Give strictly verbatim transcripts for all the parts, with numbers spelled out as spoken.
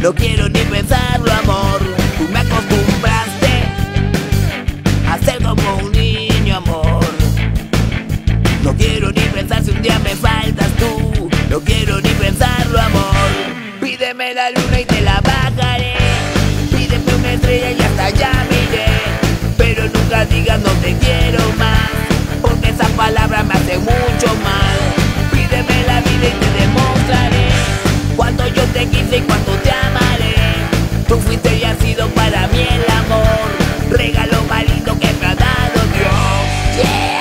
no quiero ni pensarlo, amor. Tú me acostumbraste a ser como un niño, amor. No quiero ni pensar si un día me faltas tú, no quiero ni pensarlo, amor. Pídeme la luna y te la bajaré, pídeme una estrella y hasta allá me iré. Pero nunca digas no te quiero más, porque esa palabra me hace mucho mal. Pídeme la vida y te demostraré cuánto yo te quise y cuánto te amaré. Tú fuiste y has sido para mí el amor, regalo más lindo que me ha dado Dios. Yeah.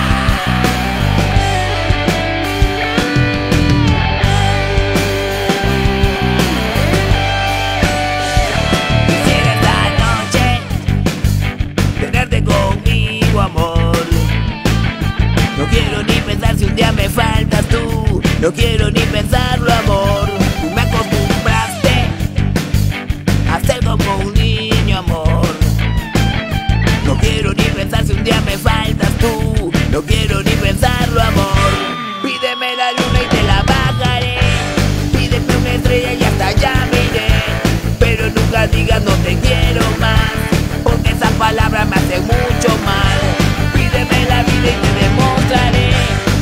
Conmigo, amor. No quiero ni pensar si un día me faltas tú, no quiero ni pensarlo, amor. Tú me acostumbraste a ser como un niño, amor. No quiero ni pensar si un día me faltas tú, no quiero ni pensarlo, amor. Pídeme la luna y te la bajaré, pídeme una estrella y hasta allá me iré. Pero nunca digas no te quiero más, porque esa palabra me hace mucho mal. Pídeme la vida y te demostraré